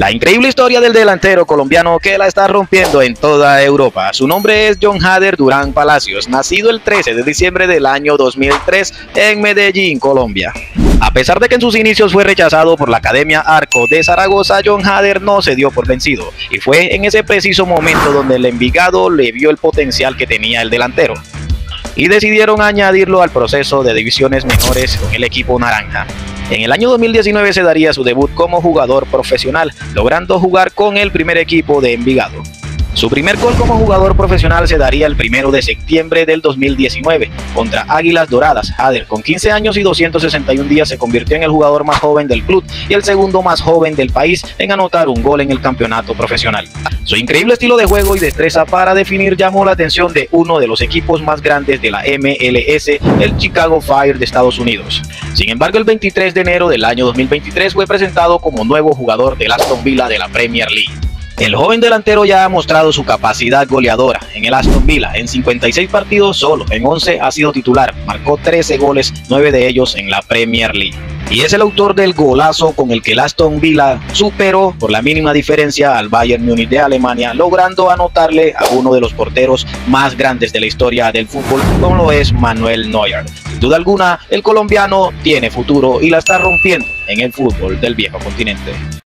La increíble historia del delantero colombiano que la está rompiendo en toda Europa. Su nombre es Jon Hader Durán Palacios, nacido el 13 de diciembre del año 2003 en Medellín, Colombia. A pesar de que en sus inicios fue rechazado por la Academia Arco de Zaragoza, Jon Hader no se dio por vencido, y fue en ese preciso momento donde el Envigado le vio el potencial que tenía el delantero, y decidieron añadirlo al proceso de divisiones menores con el equipo naranja. En el año 2019 se daría su debut como jugador profesional, logrando jugar con el primer equipo de Envigado. Su primer gol como jugador profesional se daría el 1 de septiembre del 2019 contra Águilas Doradas. Hader, con 15 años y 261 días, se convirtió en el jugador más joven del club y el segundo más joven del país en anotar un gol en el campeonato profesional. Su increíble estilo de juego y destreza para definir llamó la atención de uno de los equipos más grandes de la MLS, el Chicago Fire de Estados Unidos. Sin embargo, el 23 de enero del año 2023 fue presentado como nuevo jugador del Aston Villa de la Premier League. El joven delantero ya ha mostrado su capacidad goleadora en el Aston Villa. En 56 partidos, solo en 11 ha sido titular, marcó 13 goles, 9 de ellos en la Premier League. Y es el autor del golazo con el que el Aston Villa superó por la mínima diferencia al Bayern Múnich de Alemania, logrando anotarle a uno de los porteros más grandes de la historia del fútbol, como lo es Manuel Neuer. Sin duda alguna, el colombiano tiene futuro y la está rompiendo en el fútbol del viejo continente.